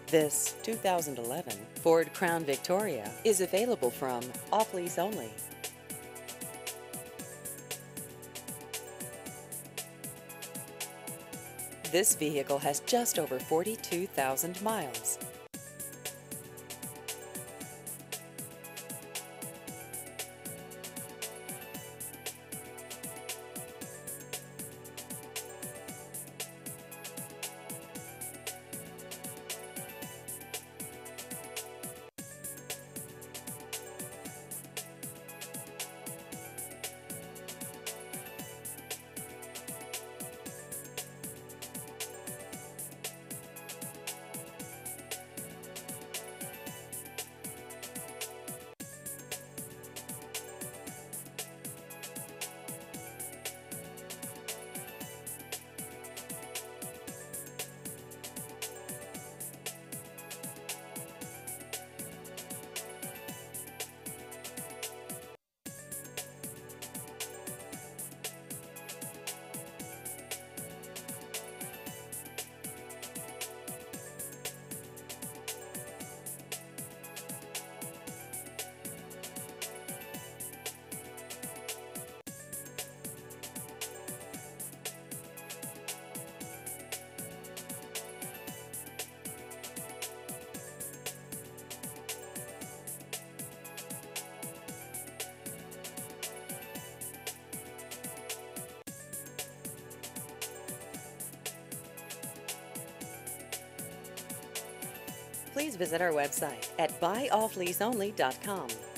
This 2011 Ford Crown Victoria is available from off-lease only. This vehicle has just over 42,000 miles. Please visit our website at buyoffleaseonly.com.